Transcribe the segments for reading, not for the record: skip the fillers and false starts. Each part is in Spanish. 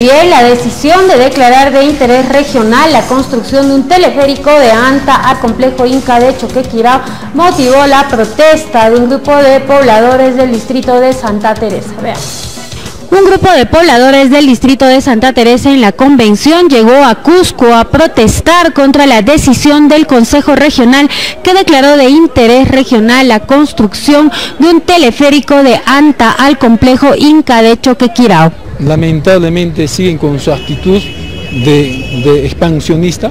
Bien, la decisión de declarar de interés regional la construcción de un teleférico de Anta al complejo Inca de Choquequirao motivó la protesta de un grupo de pobladores del distrito de Santa Teresa. Veamos. Un grupo de pobladores del distrito de Santa Teresa en la convención llegó a Cusco a protestar contra la decisión del Consejo Regional que declaró de interés regional la construcción de un teleférico de Anta al complejo Inca de Choquequirao. Lamentablemente siguen con su actitud de expansionista,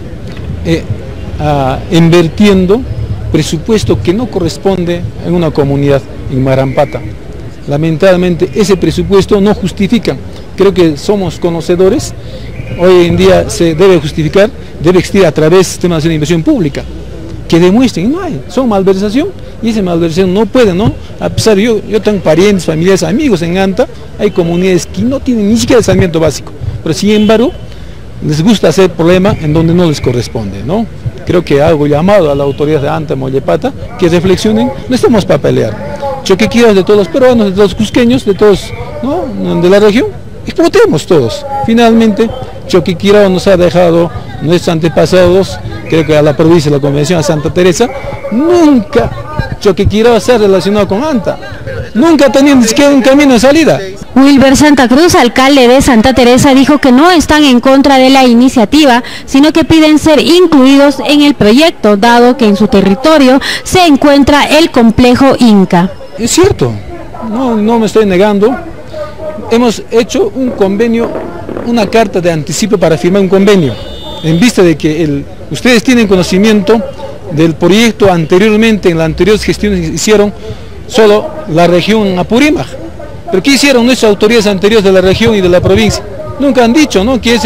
invirtiendo presupuesto que no corresponde en una comunidad, en Marampata. Lamentablemente ese presupuesto no justifica. Creo que somos conocedores, hoy en día se debe justificar, debe existir a través del sistema nacional de inversión pública, que demuestren, no hay, son malversación, y esa malversación no puede, ¿no? A pesar de yo tengo parientes, familiares, amigos en Anta, hay comunidades que no tienen ni siquiera saneamiento básico, pero sin embargo, les gusta hacer problema en donde no les corresponde, ¿no? Creo que hago llamado a la autoridad de Anta, Mollepata, que reflexionen, no estamos para pelear. Choquequirao de todos los peruanos, de todos los cusqueños, de todos, ¿no?, de la región, explotemos todos. Finalmente, Choquequirao nos ha dejado nuestros antepasados, creo que a la provincia de la Convención a Santa Teresa, nunca Choquequirao se ha relacionado con Anta, nunca ha tenido ni siquiera un camino de salida. Wilber Santa Cruz, alcalde de Santa Teresa, dijo que no están en contra de la iniciativa, sino que piden ser incluidos en el proyecto, dado que en su territorio se encuentra el complejo Inca. Es cierto, no me estoy negando, hemos hecho un convenio, una carta de anticipo para firmar un convenio, en vista de que ustedes tienen conocimiento del proyecto anteriormente, en las anteriores gestiones hicieron solo la región Apurímac. ¿Pero qué hicieron nuestras autoridades anteriores de la región y de la provincia? Nunca han dicho, ¿no?, que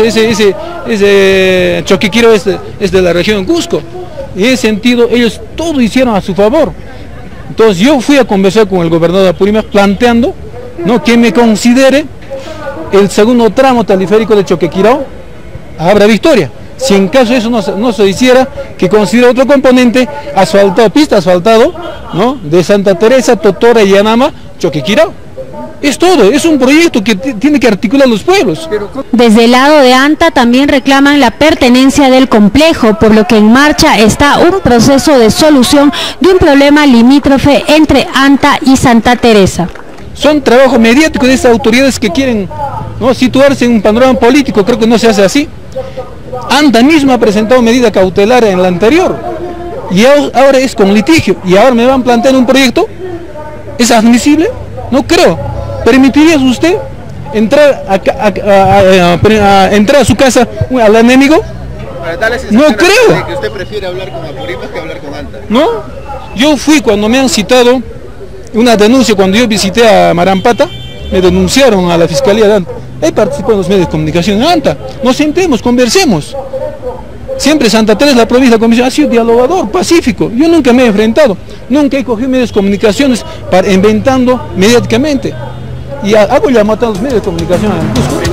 ese Choquequirao es de la región Cusco. Y en ese sentido ellos todo hicieron a su favor. Entonces yo fui a conversar con el gobernador de Apurímac planteando, ¿no?, que me considere el segundo tramo teleférico de Choquequirao a Abra Victoria. Si en caso de eso no se hiciera, que considere otro componente asfaltado, pista asfaltado, ¿no?, de Santa Teresa, Totora y Yanama, Choquequirao. Es todo, es un proyecto que tiene que articular los pueblos. Desde el lado de Anta también reclaman la pertenencia del complejo, por lo que en marcha está un proceso de solución de un problema limítrofe entre Anta y Santa Teresa. Son trabajos mediáticos de esas autoridades que quieren, ¿no?, situarse en un panorama político, creo que no se hace así. Anta mismo ha presentado medida cautelar en la anterior, y ahora es con litigio, y ahora me van a plantear un proyecto. ¿Es admisible? No creo. ¿Permitiría usted entrar a su casa al enemigo? No creo. Que usted prefiere hablar con Apurímac que hablar con Anta. No, yo fui cuando me han citado una denuncia, cuando yo visité a Marampata, me denunciaron a la Fiscalía de Anta. He participado en los medios de comunicación en Anta. Nos sentemos, conversemos. Siempre Santa Teresa, la provincia de la Convención, ha sido dialogador, pacífico. Yo nunca me he enfrentado, nunca he cogido medios de comunicaciones para inventando mediáticamente. Y hago llamado a los medios de comunicación en Cusco.